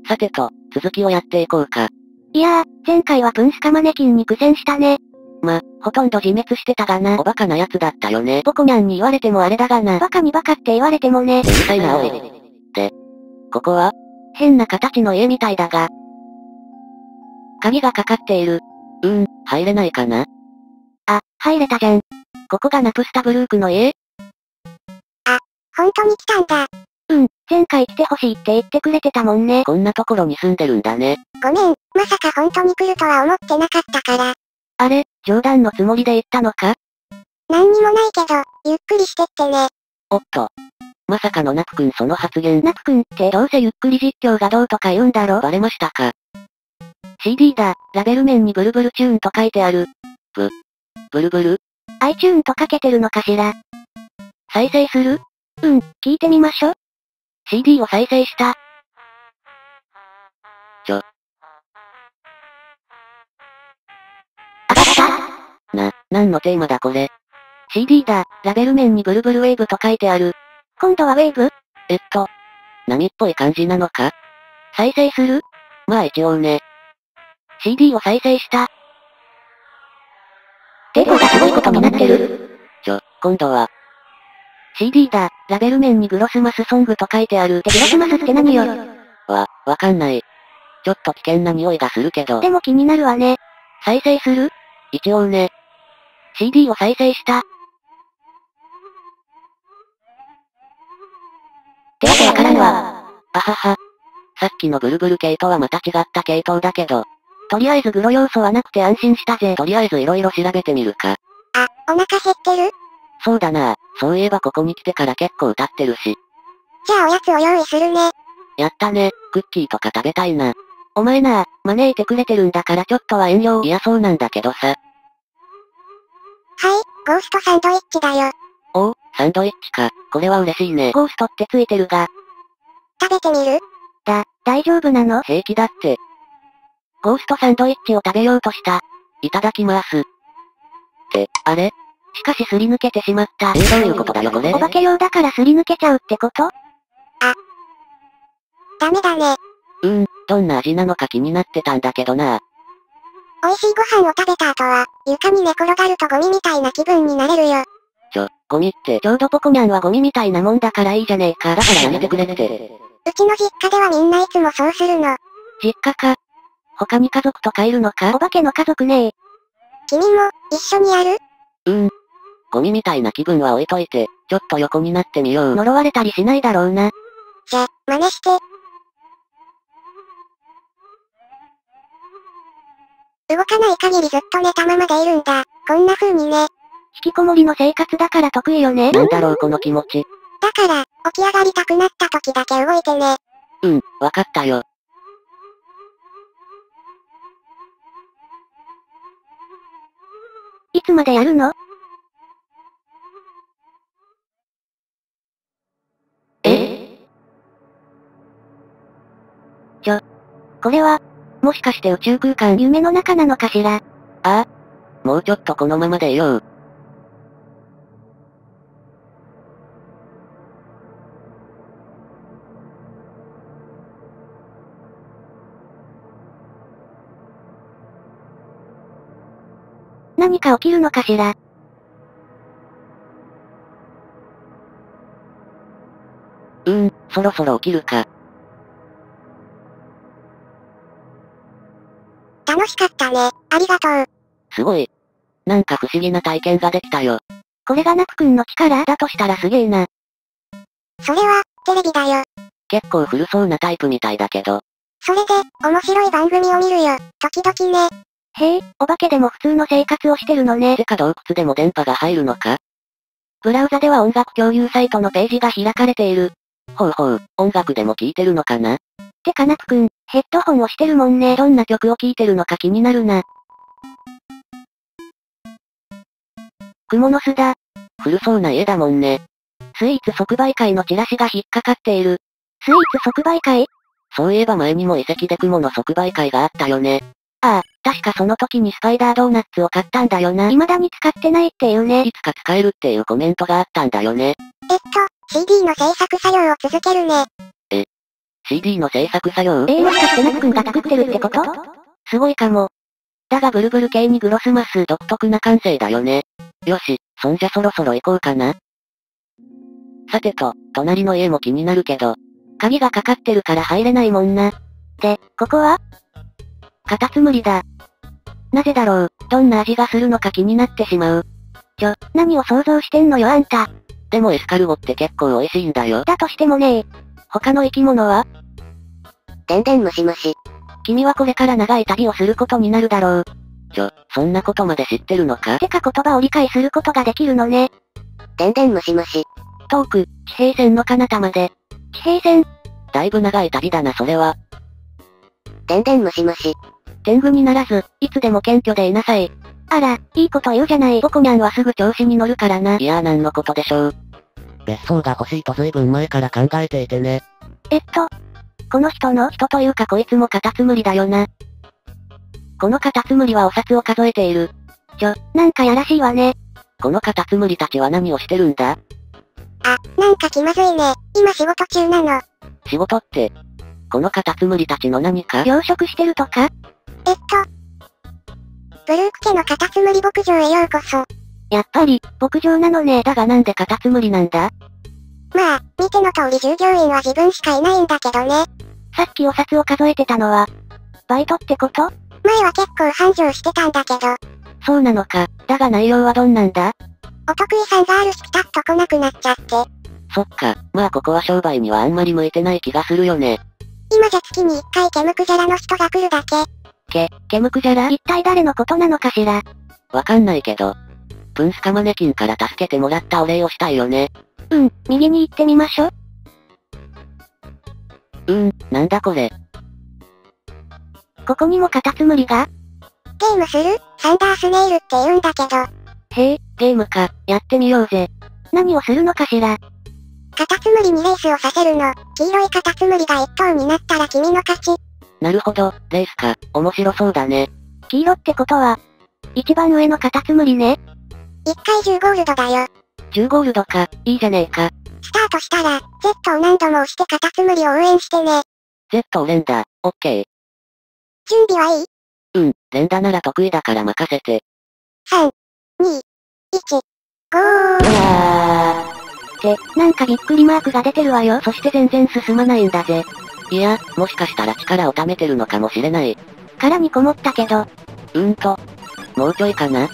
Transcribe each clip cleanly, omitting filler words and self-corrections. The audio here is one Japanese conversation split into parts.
さてと、続きをやっていこうか。 いやー、前回はプンスカマネキンに苦戦したね。 ほとんど自滅してたがな。おバカな奴だったよね。 ポコニャンに言われてもあれだがな。バカにバカって言われてもね。 うるさいなおい。で、ここは変な形の家みたいだが。 鍵がかかっている。入れないかな。 あ、入れたじゃん。 ここがナプスタブルークの家？ 本当に来たんだ。前回来てほしいって言ってくれてたもんね。 こんなところに住んでるんだね。 ごめん、まさか本当に来るとは思ってなかったから。 あれ、冗談のつもりで言ったのか？ なんにもないけど、ゆっくりしてってね。 おっと。まさかのナプくんその発言。 ナプくんってどうせゆっくり実況がどうとか言うんだろ。 バレましたか。 CD だ、ラベル面にブルブルチューンと書いてある。 ブルブル iTune とかけてるのかしら。 再生する？ 聞いてみましょ。 CD を再生した。 あった何のテーマだこれ。 CD だ、ラベル面にブルブルウェーブと書いてある。今度はウェーブ？ 波っぽい感じなのか？再生する？まあ一応ね。CD を再生した。 抵抗がすごいことになってる。 今度は。 CD だ、ラベル面にグロスマスソングと書いてある。グロスマスって何よ？ わかんない。ちょっと危険な匂いがするけど。 でも気になるわね。 再生する？一応ね。CD を再生した。 ってわけわからんわ。 あはは。さっきのブルブル系とはまた違った系統だけど。 とりあえずグロ要素はなくて安心したぜ。 とりあえず色々調べてみるか。 お腹減ってる？ そうだな。そういえばここに来てから結構経ってるし。 じゃあおやつを用意するね。 やったね。クッキーとか食べたいな。 お前な、招いてくれてるんだからちょっとは遠慮。 いやそうなんだけどさ。 はい、ゴーストサンドイッチだよ。 おお、サンドイッチか。これは嬉しいね。 ゴーストってついてるが。食べてみる？大丈夫なの？ 平気だって。 ゴーストサンドイッチを食べようとした。 いただきます。あれ？ しかしすり抜けてしまった。 どういうことだよこれ？ お化け用だからすり抜けちゃうってこと？ダメだね。 どんな味なのか気になってたんだけどな。 美味しいご飯を食べた後は、床に寝転がるとゴミみたいな気分になれるよ。 ゴミって。 ちょうどポコニャンはゴミみたいなもんだからいいじゃねえか。 だからやめてくれって。 うちの実家ではみんないつもそうするの。実家か。他に家族とかいるのか？お化けの家族ねえ。君も、一緒にやる？ ゴミみたいな気分は置いといて、ちょっと横になってみよう。 呪われたりしないだろうな。じゃ、真似して。動かない限りずっと寝たままでいるんだ。こんな風にね。引きこもりの生活だから得意よね。 なんだろうこの気持ち。 だから、起き上がりたくなった時だけ動いてね。 わかったよ。 いつまでやるの？これは、もしかして宇宙空間夢の中なのかしら？ もうちょっとこのままでいよう。 何か起きるのかしら？ そろそろ起きるか。 楽しかったね。ありがとう。 すごい。なんか不思議な体験ができたよ。 これがナプくんの力だとしたらすげえな。それは、テレビだよ。 結構古そうなタイプみたいだけど。 それで、面白い番組を見るよ。時々ね。へえ、お化けでも普通の生活をしてるのね。 てか洞窟でも電波が入るのか？ ブラウザでは音楽共有サイトのページが開かれている。 ほうほう、音楽でも聴いてるのかな？ てかナプくん、ヘッドホンをしてるもんね。どんな曲を聴いてるのか気になるな。クモの巣だ。 古そうな家だもんね。 スイーツ即売会のチラシが引っかかっている。スイーツ即売会？ そういえば前にも遺跡でクモの即売会があったよね。 確かその時にスパイダードーナツを買ったんだよな。未だに使ってないっていうね。 いつか使えるっていうコメントがあったんだよね。 CD の制作作業を続けるね。 CD の制作作業？ もしかしてナツくんが作ってるってこと？ すごいかも。だがブルブル系にグロスマス独特な感性だよね。よし、そんじゃそろそろ行こうかな。さてと、隣の家も気になるけど、鍵がかかってるから入れないもんな。 で、ここは？ カタツムリだ。なぜだろう、どんな味がするのか気になってしまう。 何を想像してんのよあんた。 でもエスカルゴって結構美味しいんだよ。 だとしてもね他の生き物は？ でんでんむしむし。 君はこれから長い旅をすることになるだろう。そんなことまで知ってるのか？ てか言葉を理解することができるのね。でんでんむしむし。 遠く、地平線の彼方まで。 地平線？ だいぶ長い旅だなそれは。 でんでんむしむし。 天狗にならず、いつでも謙虚でいなさい。 あら、いいこと言うじゃない。 ポコニャンはすぐ調子に乗るからな。いやーなんのことでしょう。別荘が欲しいと随分前から考えていてね。 この人の？ 人というかこいつもカタツムリだよな。このカタツムリはお札を数えている。 なんかやらしいわね。 このカタツムリたちは何をしてるんだ？ なんか気まずいね。今仕事中なの。 仕事って、このカタツムリたちの何か？ 養殖してるとか？ブルーク家のカタツムリ牧場へようこそ。やっぱり、牧場なのね。 だがなんでカタツムリなんだ？ まあ、見ての通り従業員は自分しかいないんだけどね。さっきお札を数えてたのは、バイトってこと？前は結構繁盛してたんだけど。 そうなのか。だが内容はどんなんだ？ お得意さんがある日ピタッと来なくなっちゃって。 そっか、まあここは商売にはあんまり向いてない気がするよね。 今じゃ月に1回ケムクジャラの人が来るだけ。 ケムクジャラ？ 一体誰のことなのかしら？ わかんないけど。プンスカマネキンから助けてもらったお礼をしたいよね。 右に行ってみましょ。 なんだこれ。 ここにもカタツムリが？ゲームする？サンダースネイルって言うんだけど。 へえ、ゲームか、やってみようぜ。 何をするのかしら？カタツムリにレースをさせるの。黄色いカタツムリが一頭になったら君の勝ち。 なるほど、レースか、面白そうだね。 黄色ってことは、一番上のカタツムリね。1回10ゴールドだよ。 10ゴールドか、いいじゃねえか。 スタートしたら、Z を何度も押してカタツムリを応援してね。 Z を連打、オッケー。 準備はいい？ 連打なら得意だから任せて。 3、2、1、ゴー。なんかびっくりマークが出てるわよ。 そして全然進まないんだぜ。いや、もしかしたら力を貯めてるのかもしれない。 殻にこもったけど。 もうちょいかな。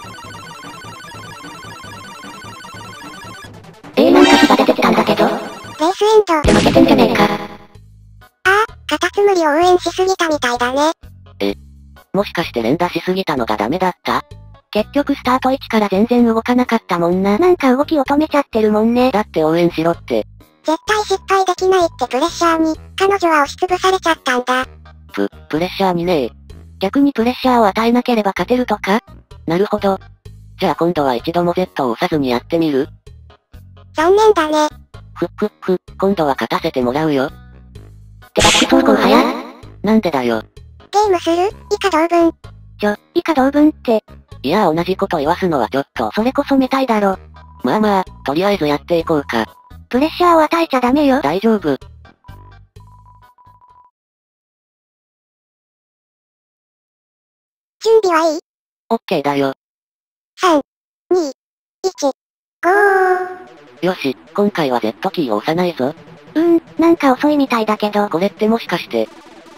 なんか火が出てきたんだけど。レースエンド。 で負けてんじゃねえか。 カタツムリを応援しすぎたみたいだね。 もしかして連打しすぎたのがダメだった？ 結局スタート位置から全然動かなかったもんな。なんか動きを止めちゃってるもんね。 だって応援しろって。 絶対失敗できないってプレッシャーに、彼女は押しつぶされちゃったんだ。 プレッシャーにねえ。 逆にプレッシャーを与えなければ勝てるとか？ なるほど。じゃあ今度は一度も Z を押さずにやってみる？ 残念だね。 今度は勝たせてもらうよ。 てか走行早っ。 なんでだよ。 ゲームする？以下同文。以下同文って。 いや同じこと言わすのはちょっと。 それこそめたいだろ。 まあ、とりあえずやっていこうか。 プレッシャーを与えちゃダメよ。 大丈夫。 準備はいい？ オッケーだよ。 3、2、1、ゴー。 よし、今回は Z キーを押さないぞ。 なんか遅いみたいだけど。 これってもしかして。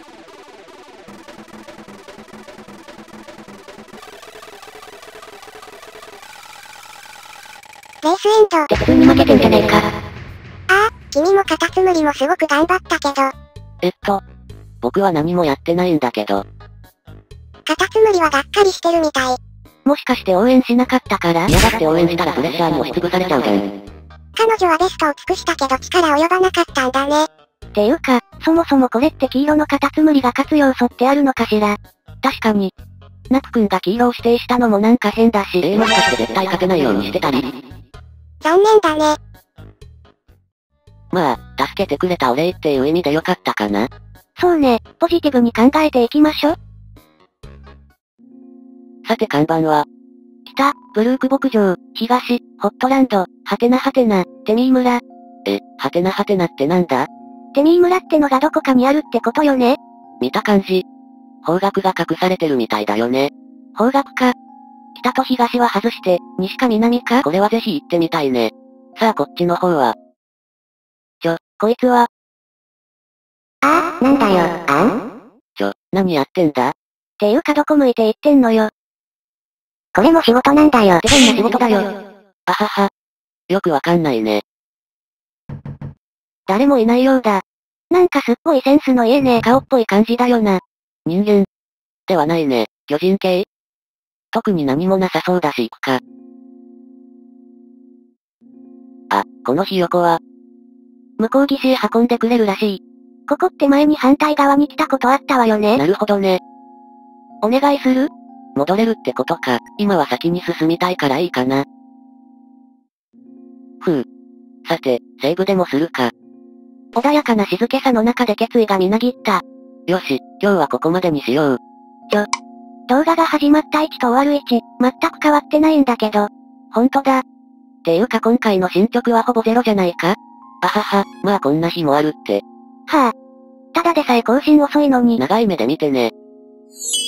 レースエンド。 って普通に負けてんじゃねえか。 君もカタツムリもすごく頑張ったけど。 僕は何もやってないんだけど。 カタツムリはがっかりしてるみたい。もしかして応援しなかったから？ いやだって応援したらプレッシャーに押しつぶされちゃうじゃん。 彼女はベストを尽くしたけど力及ばなかったんだね。っていうか、そもそもこれって黄色のカタツムリが勝つ要素ってあるのかしら？ 確かに。ナク君が黄色を指定したのもなんか変だし。もしかして絶対勝てないようにしてたり？ 残念だね。 まあ、助けてくれたお礼っていう意味でよかったかな。 そうね、ポジティブに考えていきましょ。 さて看板は、 北、ブルーク牧場、東、ホットランド、はてなはてな、テミー村。 はてなはてなってなんだ？ テミー村ってのがどこかにあるってことよね。 見た感じ。方角が隠されてるみたいだよね。方角か。北と東は外して、西か南かこれはぜひ行ってみたいね。さあこっちの方は。こいつは。 なんだよ、 何やってんだ？ っていうかどこ向いて行ってんのよ。これも仕事なんだよ。 ってどんな仕事だよ。あはは。よくわかんないね。 誰もいないようだ。なんかすっごいセンスの家ね。 顔っぽい感じだよな。人間。ではないね。巨人系？特に何もなさそうだし行くか。このひよこは。 向こう岸へ運んでくれるらしい。ここって前に反対側に来たことあったわよね。 なるほどね。 お願いする？ 戻れるってことか。今は先に進みたいからいいかな。さて、セーブでもするか。 穏やかな静けさの中で決意がみなぎった。 よし、今日はここまでにしよう。 動画が始まった1と終わる1、全く変わってないんだけど。 ほんとだ。っていうか今回の進捗はほぼゼロじゃないか？あはは、まあこんな日もあるって。 はあ。ただでさえ更新遅いのに。 長い目で見てね。